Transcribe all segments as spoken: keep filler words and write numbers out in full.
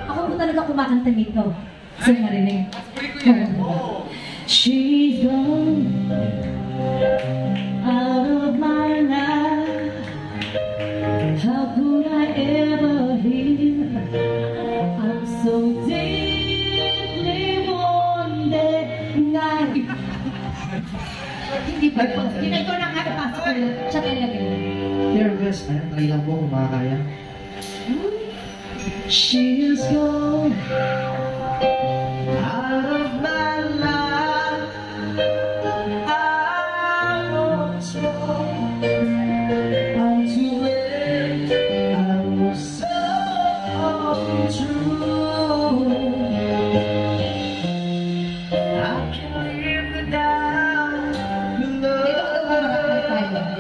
Ako po talaga kumakanta nito. Kasi marinig. Oh. She's gone out of my life. How could I ever hear? I'm so deeply wounded. Hindi ba po? Hindi ko na nga ipasok ko yun. Siya talaga yun. Nervous na. Try lang po kung makakaya. She is gone Out of my life, I was wrong. I'm too late. I was so true. I can live without your love.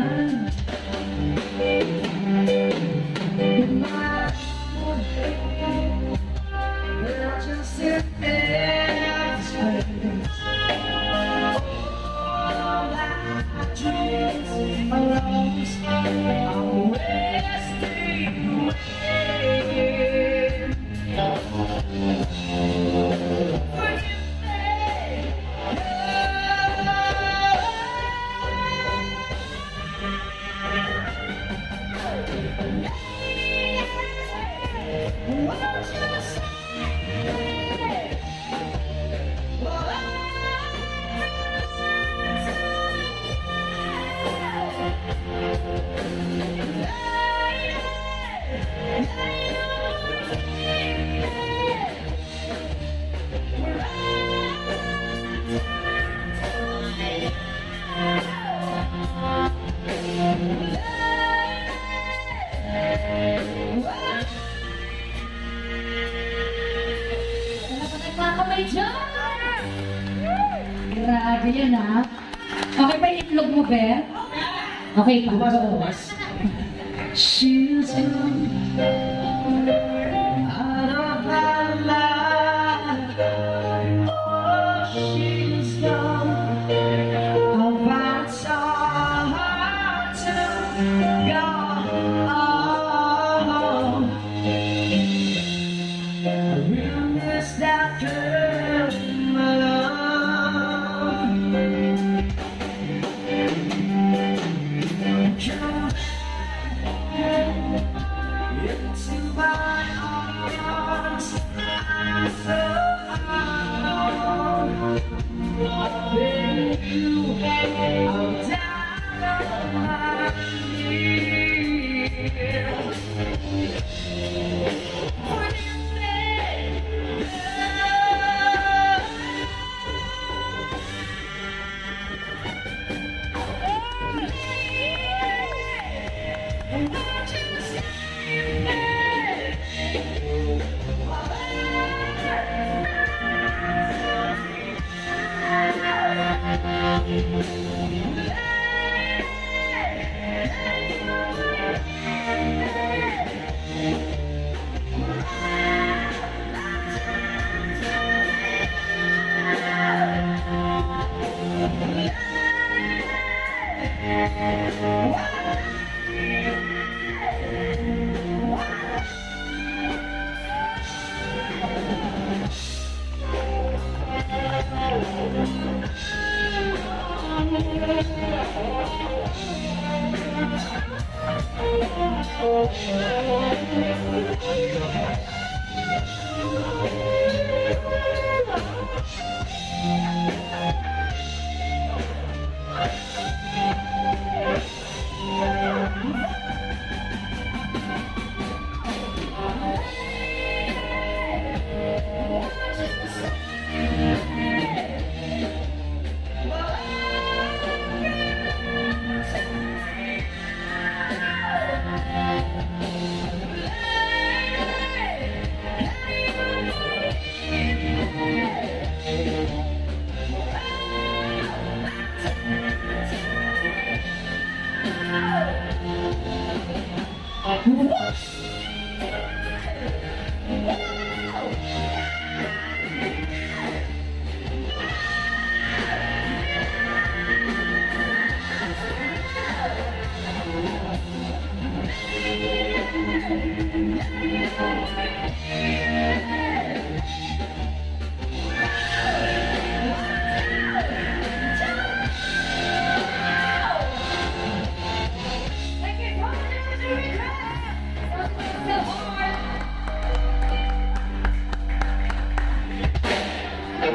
Just sit there and all my dreams are lost. I'm wasting away. Grabe yan ha. Okay pa yung itlog mo, Be? Okay pa. Bukas, bukas. She's gone Out of my life. Oh, she's gone. I'll find someone to go on. I will miss that girl, my love. Come back.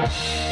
Bye.